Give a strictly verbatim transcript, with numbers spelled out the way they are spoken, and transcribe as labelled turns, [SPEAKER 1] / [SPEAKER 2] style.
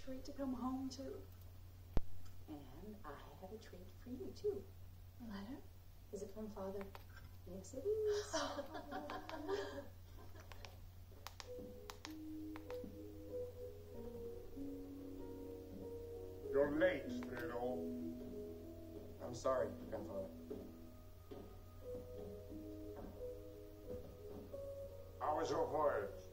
[SPEAKER 1] treat to come home to. And I have a treat for you, too.
[SPEAKER 2] A letter?
[SPEAKER 1] Is it from Father? Yes, it is.
[SPEAKER 3] You're late, Theodore.
[SPEAKER 4] I'm sorry, Grandfather.
[SPEAKER 3] How was your voyage?